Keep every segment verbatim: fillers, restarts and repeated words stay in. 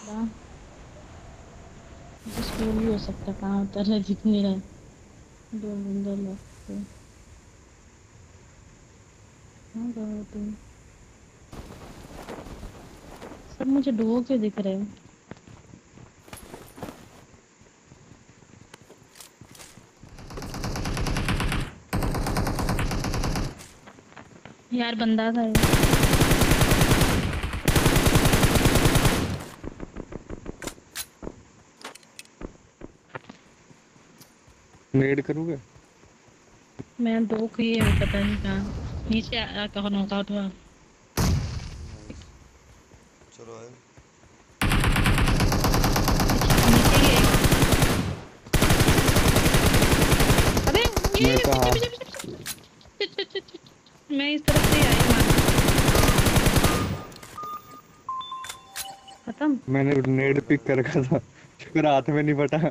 क्या तो स्कूल भी हो सकता है, कहाँ उतर रहा है दिख नहीं रहा है। दो बंदे लोग थे। कहाँ गए हो तुम? सब मुझे डुओ के दिख रहे हैं। यार बंदा था ये। नेड करूँगा। मैं दो किए हो पता नहीं कहाँ नीचे आ कहाँ नॉकआउट हुआ। नाइस। चलो आए। पीछे नीचे ही एक। अबे मैं ये पीछे कहा पीछे पीछे पीछे। छिट, छिट, छिट, छिट, छिट। मैं इस तरफ से ही आई मार। खत्म। मैंने दो नेड अंदर पिक है। कर रखा था, शुक्र हाथ में नहीं फटा।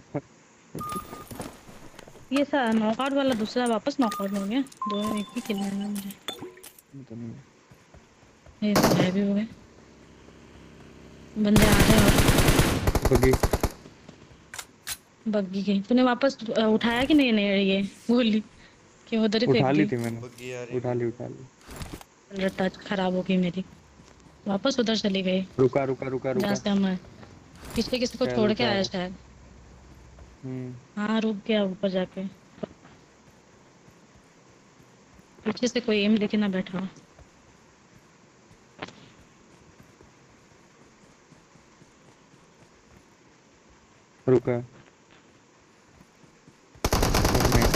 ये सा नॉकआउट वाला दूसरा वापस नॉकआउट हो गया। दो एक ही किल मिला मुझे। तो नहीं। ये तो गायब भी हो गए। बंदे आ रहे हैं और बगी बग्गी के तूने वापस अ, उठाया कि नहीं नहीं ये गोली कि उधर ही फेंक उठा ली दी। थी मैंने। बग्गी आ रही उठा ली मेरे उठा ली। टच खराब हो गई मेरी। वापस उधर चली गई रुका रुका रुका जहाँ रुका। से हम आए। पीछे किसी को शायद छोड़ के उठा आया वो। शायद। हम्म। हाँ रुक गया ऊपर जाके। पीछे से कोई एम लेके ना बैठा हो। रुका। और नहीं।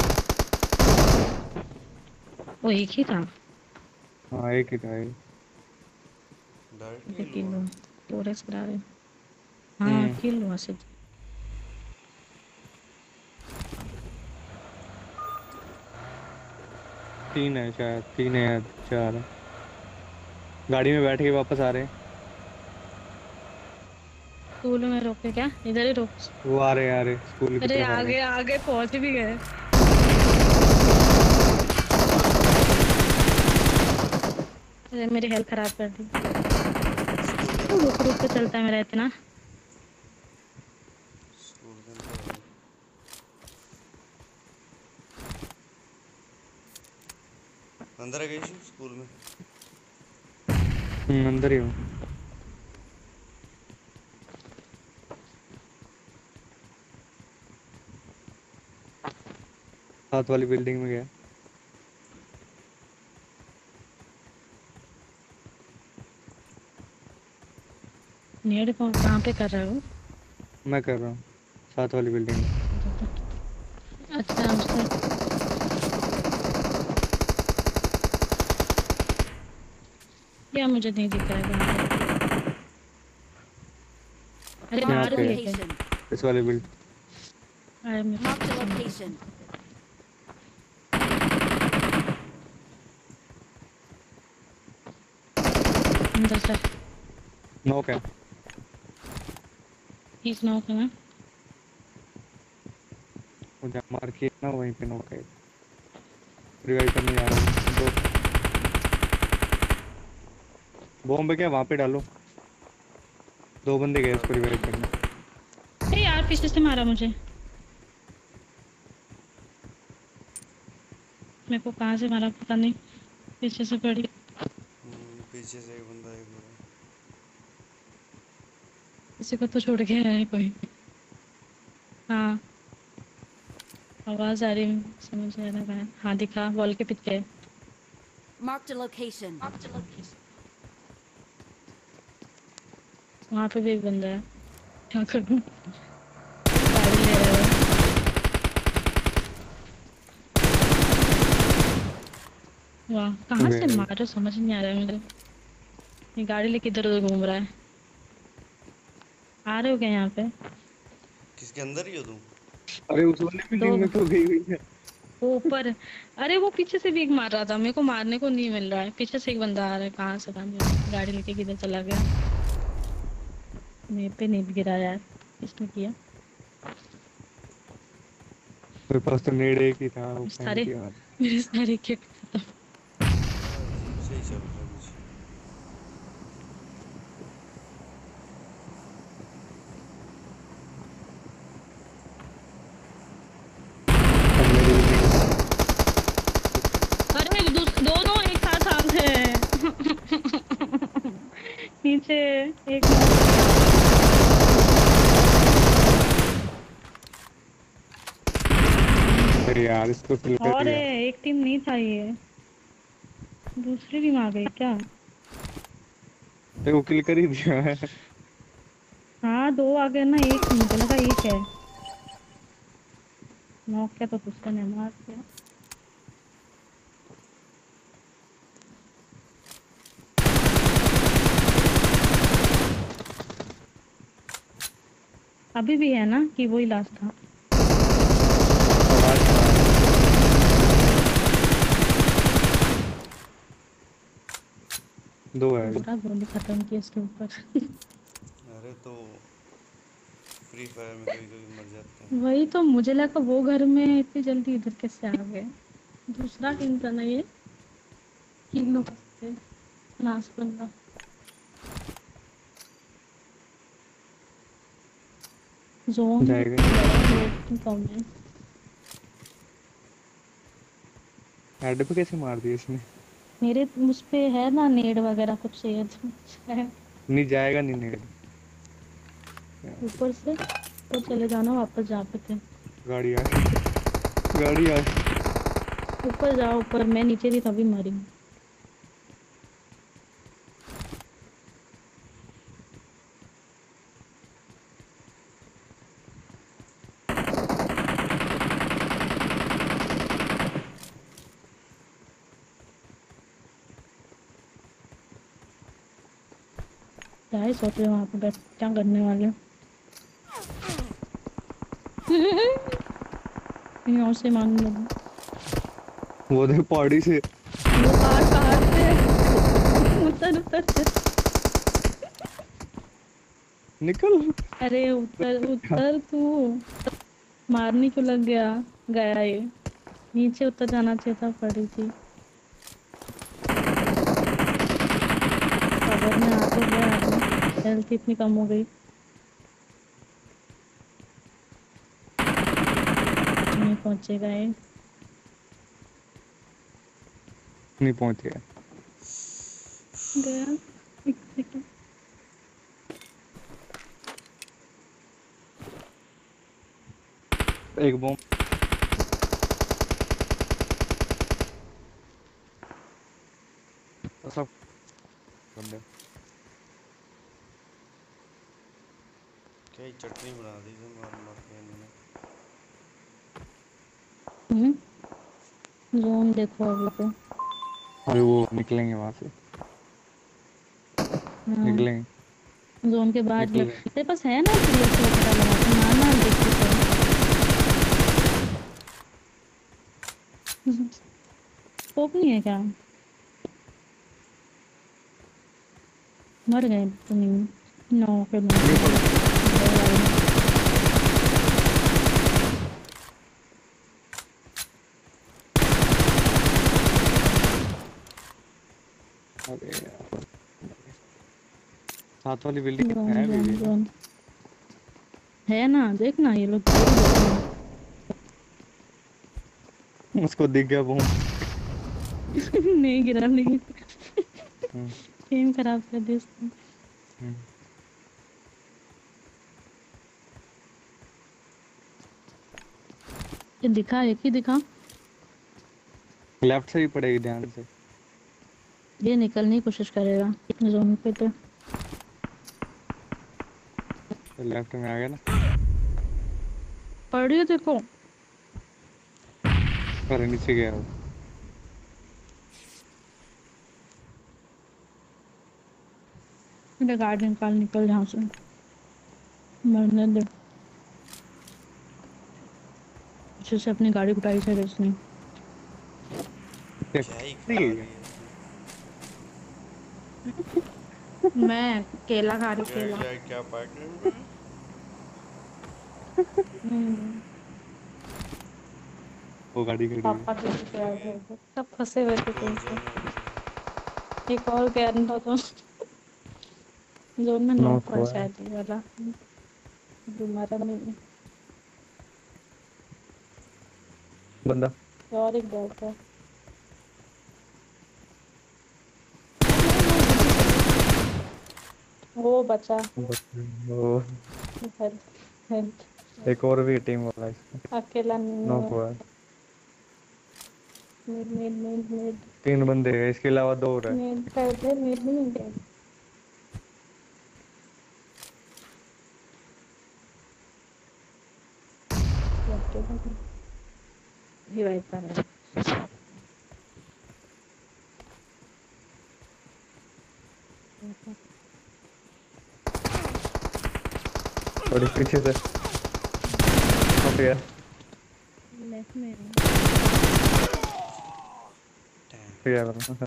वो एक ही था। हाँ एक ही था ये। डायरेक्ट अबे किल किल हुआ। हुआ। फोर एक्स करा रहे। हाँ हम्म। किल हुआ सिर्फ। तीन है शायद, तीन है या चार है। गाड़ी में बैठ के वापस आ रहे हैं। स्कूल में रोके क्या इधर ही रोक। वो आ रहे हैं, आ रहे हैं, स्कूल की अरे तरफ आ रहे आगे हैं। आगे पहुंच भी गए। अरे मेरी हेल्थ खराब कर दी। स्कूल के वो अंदर रुक आओ। रुक के चलता है मेरा इतना। स्कूल के अंदर आओ। अंदर आ गई शू स्कूल में। हम्म, अंदर ही हूँ। साथ वाली बिल्डिंग में गया। नेड कौन कहाँ पे कर रहा है वो? मैं कर रहा हूँ साथ वाली बिल्डिंग में। अच्छा उसने या मुझे नहीं दिख रहा है कहाँ पे। अरे यहाँ बाहर पे भी है, है क्या? Location. इस वाली बिल्डिंग। अरे मेरे को Marked a पीछे नहीं दिख location. रहा। अंदर से नॉक है। एक नॉक है ना। मुझे मार के ना वहीं पे नॉक है। रिवाइव करने जा रहा हूँ दो। बॉम्ब क्या वहां पे डालो। दो बंदे गए डाल उसको रहा रिवाइव हूँ। करने। अरे यार पीछे से मारा मुझे। मेरे को कहाँ से मारा पता नहीं। पीछे से पड़ी। हम्म, पीछे से एक बंदा एक मेरा। किसी को तो छोड़ के आया है कोई। हाँ आवाज आ रही है समझ नहीं आ रहा है। हाँ दिखा वॉल के पीछे। Marked a location. वहां पे भी एक बंदा है। क्या करूं? गाड़ी ले रहा है। वाह कहाँ से वेरी मारो समझ नहीं आ रहा है मुझे। ये गाड़ी लेके इधर उधर घूम रहा है। आ रहे हो क्या यहाँ पे? किसके अंदर ही हो तुम। अरे उस वाली दो बिल्डिंग में तो गई हुई है। वो ऊपर। अरे वो पीछे से भी एक मार रहा था मेरे को मारने को नहीं मिल रहा है। पीछे से एक बंदा आ रहा है कहाँ से था मेरा गाड़ी लेके किधर चला गया। मेरे पे नहीं गिरा यार। किसने किया? मेरे पास तो नेड एक ही था, वो फेंक सारे दिया। मेरे सारे किट खत्म। बड़ा अजीब से ही चल रहा है कुछ। नीचे एक अरे यार इसको किल कर और दिया। है, एक टीम नहीं था ये, दूसरी टीम आ गई क्या? देखो किल कर ही दिया है। हाँ दो आ गए ना, एक मुझे लगा एक है। नॉक क्या तो दूसरा ने मार दिया। अभी भी है ना कि वही लास्ट था? आवाज आ रहा है। दो है अभी। पूरा गोली खत्म किया इसके ऊपर। अरे तो फ्री फायर में कभी कभी मर जाते हैं। वही तो मुझे लगा वो घर में इतनी जल्दी इधर कैसे आ गए। दूसरा टीम था ना ये, तीन लोग थे लास्ट बंदा। जोन में जाएगा लोग कम है। हेड पे कैसे मार दिया इसने। मेरे उस पे है ना नेड वगैरह कुछ चाहिए तो है नहीं जाएगा नहीं नेड। ऊपर से, तो चले जाना वापस जहाँ पे थे। गाड़ी आ गई। गाड़ी आ गई। ऊपर जाओ, ऊपर मैं नीचे थी तभी मरी हूँ। क्या ही सोच रहे हो वहाँ पे बैठ क्या करने वाले हो? यहाँ से मान लो वो देख पहाड़ी से। वो पहाड़ पहाड़ पे उतर उतर। निकल। अरे उतर उतर तू, मारने क्यों लग गया? गया ये, नीचे उतर जाना चाहिए था, पड़ी थी कवर में। आ तो गया आदमी, हेल्थ इतनी कम हो गई। नहीं पहुंचेगा ये। नहीं पहुंच गया। गया एक सेकंड। एक बॉम्ब। सब बंदे। क्या ही चटनी बना दी थी मार मार के इन्होंने। हम्म जोन देखो अभी तो। अभी वो निकलेंगे वहां से। हाँ निकलेंगे। जोन के बाहर निकल ही गए। तेरे पास है ना प्लेस वगैरह लगा के मारना देखते तो। स्कोप नहीं है क्या? मर गए तो नहीं। नो फिर नहीं नहीं पड़ा। अरे यार साथ वाली बिल्डिंग जोन है अभी जोन भी ना। जोन है ना, देखना ये लोग खेल रहे हैं। उसको दिख गया बॉम्ब। नहीं गिरा नहीं, हम्म गेम खराब कर दी उसने। हम्म। ये दिखा, एक ही दिखा। लेफ्ट से ही पड़ेगी ध्यान से। ये निकलने की कोशिश करेगा जोन पे तो। तो लेफ्ट में आ गया ना। पढ़ रही हो देखो। अरे नीचे गया वो। मेरे गाड़ी निकाल, निकल जहाँ से, मरने दे। पीछे से अपनी गाड़ी उठाई से इसने। क्या ही खा रही है तू। मैं केला खा रही, क्या केला। क्या क्या पार्टनर में। हम्म, वो गाड़ी खड़ी है। पापा के प्यार है। सब फंसे हुए थे कौन कहीं सा पे। नॉक है। एक और कह रहा था तो जोन में नॉक नॉक हुआ हुआ है शायद ये वाला, जो मारा नहीं। बंदा। और एक डॉग था। वो बचा। वो हेल्प हेल्प। एक और भी टीम वाला इसका अकेला नहीं नो है। हुआ है। नीड नीड नीड नीड तीन बंदे हैं, इसके अलावा दो और है। नीड कर दे। नीड नहीं दे। ये वाइपर है। और इस पीछे से ओके है। लेफ्ट में है। ठीक है मतलब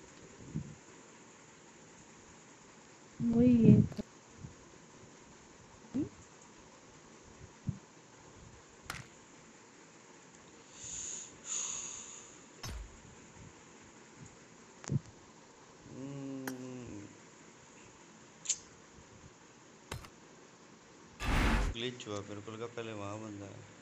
वही है। ग्लिच हुआ मेरे को लगा पहले वहाँ बंदा है।